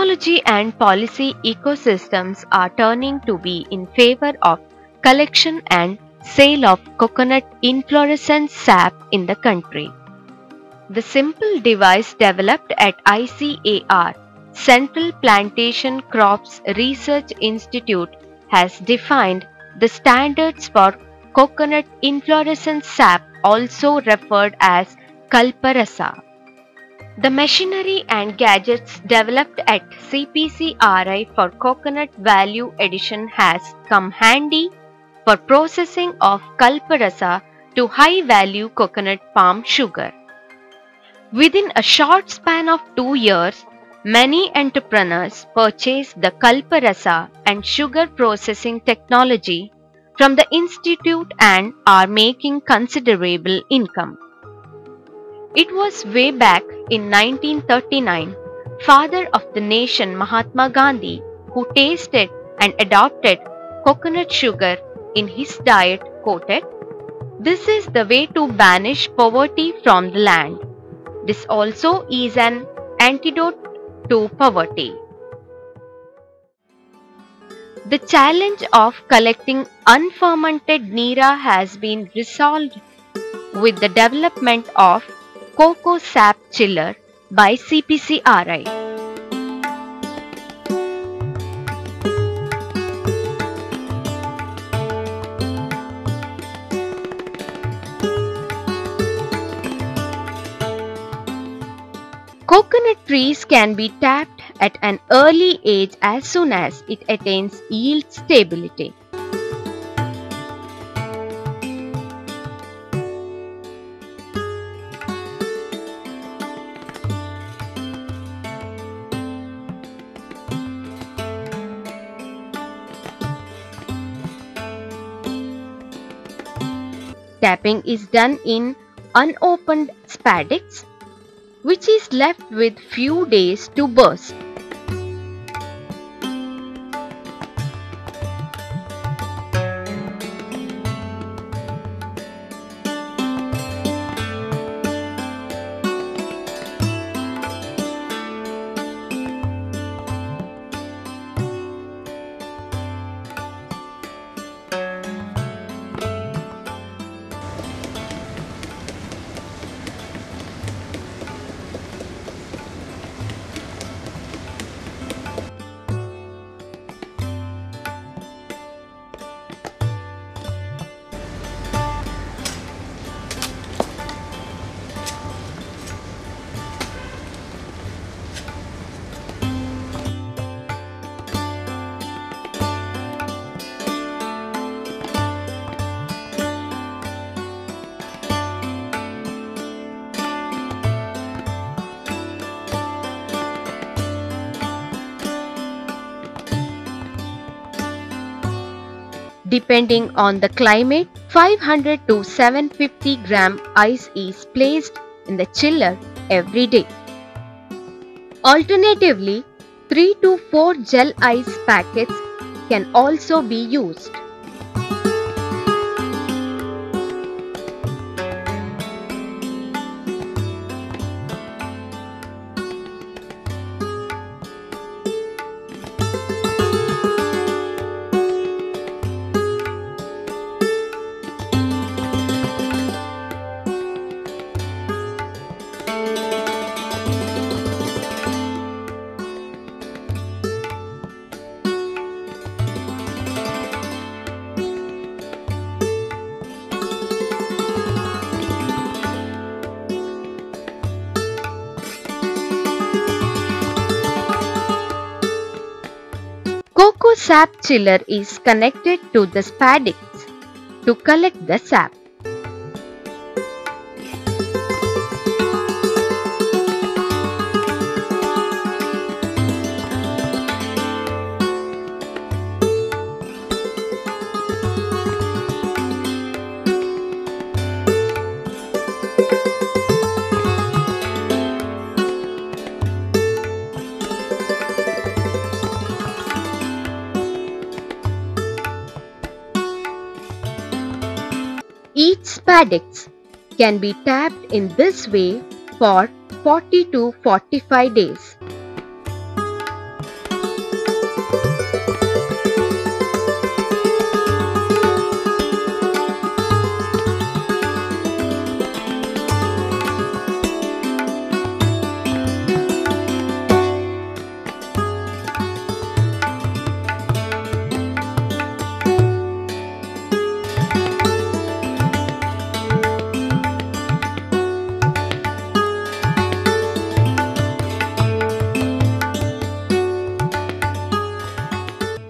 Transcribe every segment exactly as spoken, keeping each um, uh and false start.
technology and policy ecosystems are turning to be in favor of collection and sale of coconut inflorescence sap in the country. The simple device developed at I C A R, Central Plantation Crops Research Institute, has defined the standards for coconut inflorescence sap, also referred as Kalparasa. The machinery and gadgets developed at C P C R I for coconut value addition has come handy for processing of Kalparasa to high-value coconut palm sugar. Within a short span of two years, many entrepreneurs purchased the Kalparasa and sugar processing technology from the institute and are making considerable income. It was way back in nineteen thirty-nine, father of the nation Mahatma Gandhi, who tasted and adopted coconut sugar in his diet, quoted, "This is the way to banish poverty from the land. This also is an antidote to poverty." The challenge of collecting unfermented neera has been resolved with the development of cocoa sap chiller by C P C R I. Coconut trees can be tapped at an early age as soon as it attains yield stability. Tapping is done in unopened spadix, which is left with few days to burst. Depending on the climate, five hundred to seven hundred fifty gram ice is placed in the chiller every day. Alternatively, three to four gel ice packets can also be used. Cocoa sap chiller is connected to the spadix to collect the sap. Each spadix can be tapped in this way for forty to forty-five days.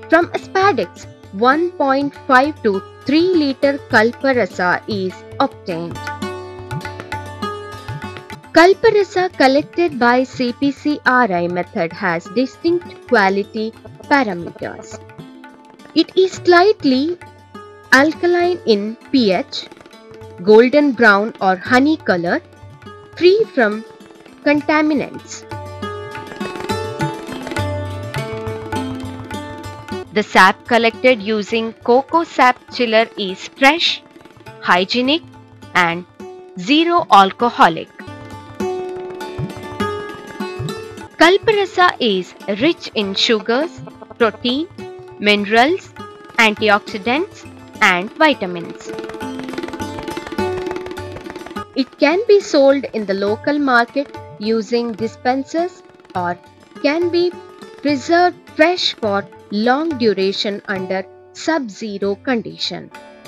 From spadix, one point five to three liter Kalparasa is obtained. Kalparasa collected by C P C R I method has distinct quality parameters. It is slightly alkaline in pH, golden brown or honey color, free from contaminants. The sap collected using cocoa sap chiller is fresh, hygienic and zero alcoholic. Kalparasa is rich in sugars, protein, minerals, antioxidants and vitamins. It can be sold in the local market using dispensers or can be preserved fresh for long duration under sub-zero condition.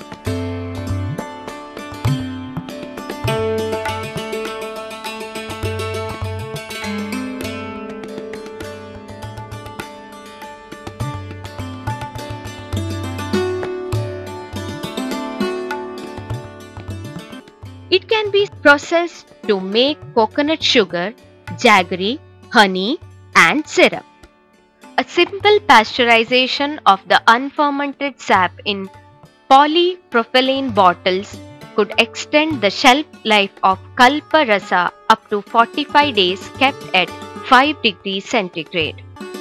It can be processed to make coconut sugar, jaggery, honey and syrup. A simple pasteurization of the unfermented sap in polypropylene bottles could extend the shelf life of Kalparasa up to forty-five days kept at five degrees centigrade.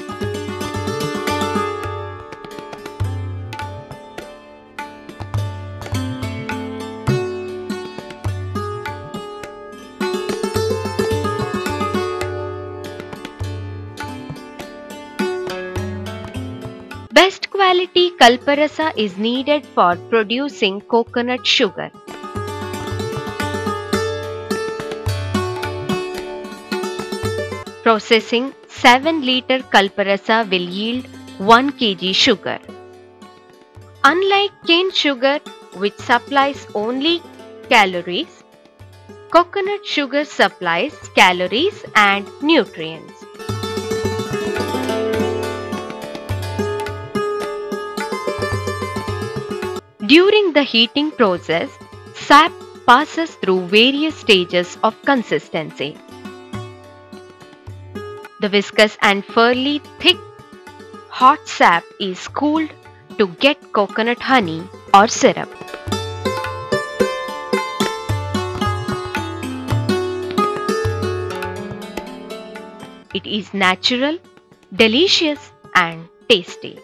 Best quality Kalparasa is needed for producing coconut sugar. Processing seven liter Kalparasa will yield one kilogram sugar. Unlike cane sugar, which supplies only calories, coconut sugar supplies calories and nutrients. During the heating process, sap passes through various stages of consistency. The viscous and fairly thick hot sap is cooled to get coconut honey or syrup. It is natural, delicious and tasty.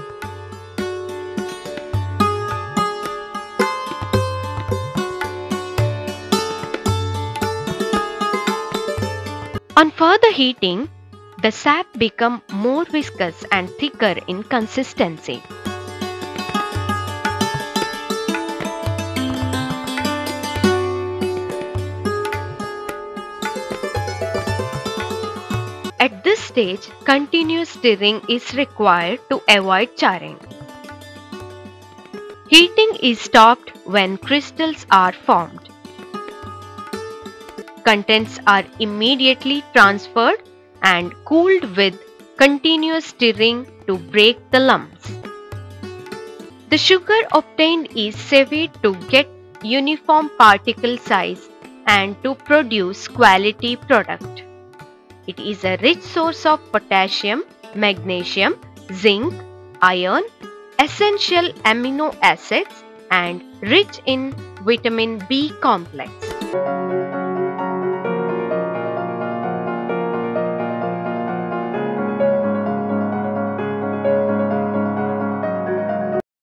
On further heating, the sap becomes more viscous and thicker in consistency. At this stage, continuous stirring is required to avoid charring. Heating is stopped when crystals are formed. Contents are immediately transferred and cooled with continuous stirring to break the lumps. The sugar obtained is sieved to get uniform particle size and to produce quality product. It is a rich source of potassium, magnesium, zinc, iron, essential amino acids and rich in vitamin B complex.